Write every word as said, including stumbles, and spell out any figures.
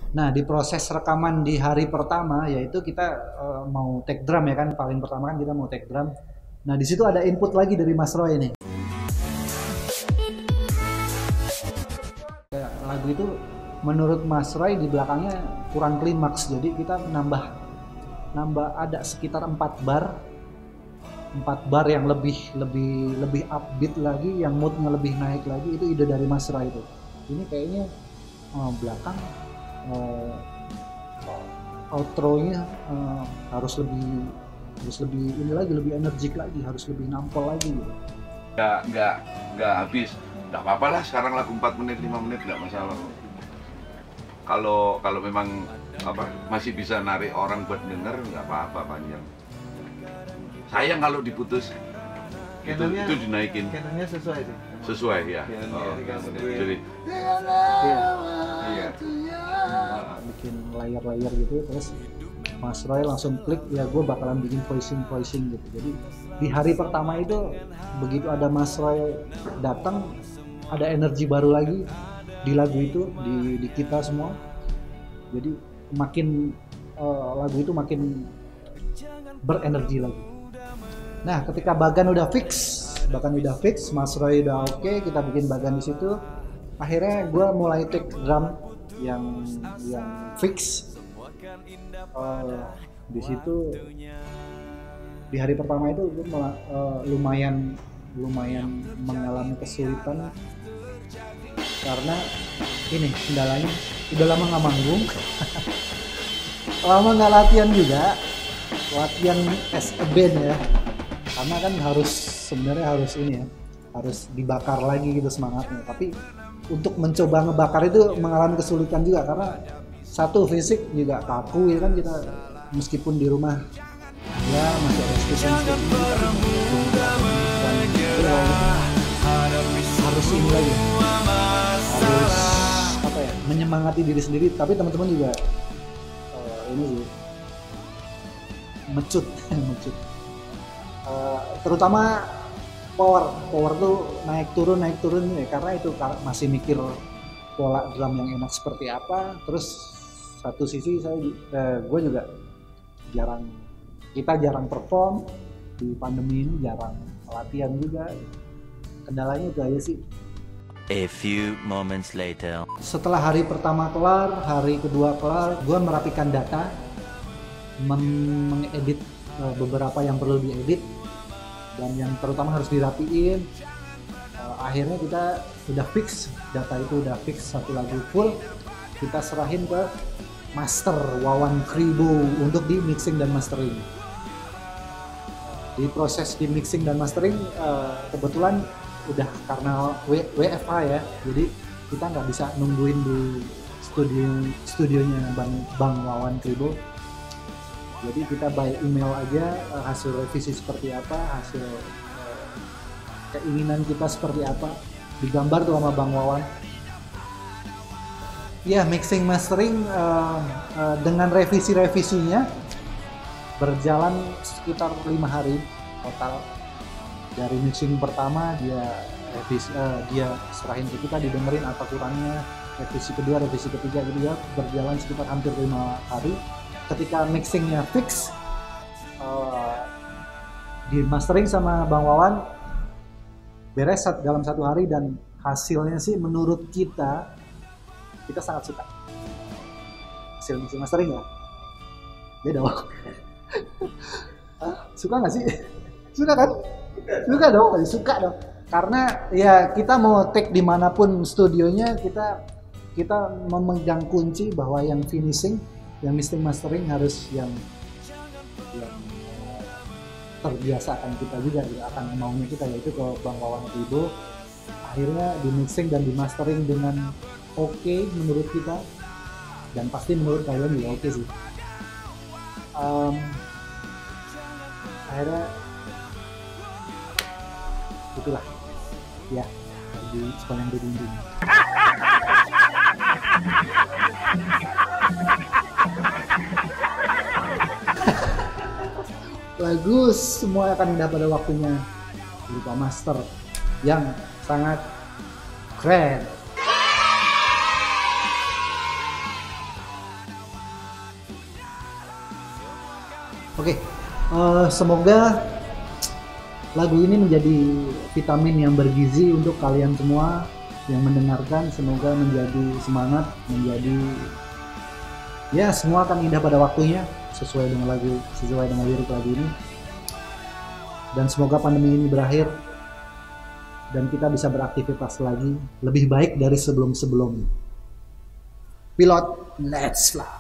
Nah, di proses rekaman di hari pertama, yaitu kita uh, mau take drum ya kan, paling pertama kan kita mau take drum. Nah, di situ ada input lagi dari Mas Roy nih. Ya, lagu itu menurut Mas Roy di belakangnya kurang klimaks, jadi kita nambah nambah ada sekitar empat bar, empat bar yang lebih lebih lebih upbeat lagi, yang moodnya lebih naik lagi. Itu ide dari Mas Roy itu. Ini kayaknya uh, belakang uh, outro-nya uh, harus lebih harus lebih ini lagi, lebih energik lagi, harus lebih nampol lagi gitu. Nggak nggak nggak habis, nggak apa-apa lah. Sekarang lagu empat menit lima menit nggak masalah. Kalau kalau memang apa masih bisa narik orang buat denger, nggak apa-apa panjang. Sayang kalau diputus. Itu, Canonnya, itu dinaikin. Canonnya sesuai sih. Sesuai ya. Canon Oh, tiga menit. jadi Iya. iya. Bikin layer-layer gitu, terus Mas Roy langsung klik, ya gue bakalan bikin voicing voicing gitu. Jadi di hari pertama itu begitu ada Mas Roy datang, ada energi baru lagi di lagu itu, di, di kita semua. Jadi makin uh, lagu itu makin berenergi lagi. Nah, ketika bagan udah fix, bagan udah fix, Mas Roy udah oke, okay, kita bikin bagan di situ. Akhirnya gue mulai take drum yang yang fix. Uh, di situ di hari pertama itu gue malah, uh, lumayan lumayan mengalami kesulitan karena ini kendalanya udah lama nggak manggung, lama nggak latihan juga, latihan as a band ya, karena kan harus sebenarnya harus ini ya, harus dibakar lagi gitu semangatnya. Tapi untuk mencoba ngebakar itu mengalami kesulitan juga karena satu fisik juga kaku ya kan, kita meskipun di rumah ya masih ada diskusi harus ini lagi, harus apa ya, menyemangati diri sendiri, tapi teman-teman juga uh, ini sih mecut mecut uh, terutama power power tuh naik turun naik turun ya, karena itu masih mikir pola drum yang enak seperti apa. Terus satu sisi saya eh, gue juga jarang kita jarang perform di pandemi ini, jarang latihan juga. Kendalanya itu aja sih. A few moments later. Setelah hari pertama kelar, hari kedua kelar, gue merapikan data, mengedit uh, beberapa yang perlu diedit dan yang terutama harus dirapiin. Uh, akhirnya kita udah fix, data itu udah fix satu lagu full, kita serahin ke master Wawan Kribo untuk di mixing dan mastering. Di proses di mixing dan mastering uh, kebetulan udah karena w, WFH ya, jadi kita nggak bisa nungguin di studio studionya Bang Bang Wawan Kribo. Jadi kita by email aja uh, hasil revisi seperti apa, hasil uh, keinginan kita seperti apa, digambar tuh sama Bang Wawan. Ya, mixing mastering uh, uh, dengan revisi-revisinya berjalan sekitar lima hari total. Dari mixing pertama dia revisi, uh, dia serahin ke kita, didengerin apa kurangnya, revisi kedua, revisi ketiga gitu ya, berjalan sekitar hampir lima hari. Ketika mixingnya fix, uh, di mastering sama Bang Wawan beres dalam satu hari, dan hasilnya sih menurut kita kita sangat suka hasil mixing mastering ya. Beda dong. Suka nggak sih? Suka kan? Suka dong, suka dong. Karena ya kita mau take dimanapun studionya, kita kita memegang kunci bahwa yang finishing, yang mixing mastering harus yang yang terbiasakan kita juga, ya, akan maunya kita, yaitu ke Bang Wawan Kribo. Akhirnya di mixing dan di mastering dengan oke okay menurut kita, dan pasti menurut kalian juga oke okay sih. Um, akhirnya itulah ya, di sepanjang dinding. Lagu semua akan indah pada waktunya, berupa master yang sangat keren. Oke, eh, semoga lagu ini menjadi vitamin yang bergizi untuk kalian semua yang mendengarkan. Semoga menjadi semangat, menjadi ya semua akan indah pada waktunya sesuai dengan lagu, sesuai dengan lirik lagu ini. Dan semoga pandemi ini berakhir dan kita bisa beraktivitas lagi lebih baik dari sebelum-sebelumnya. Pilot, let's fly.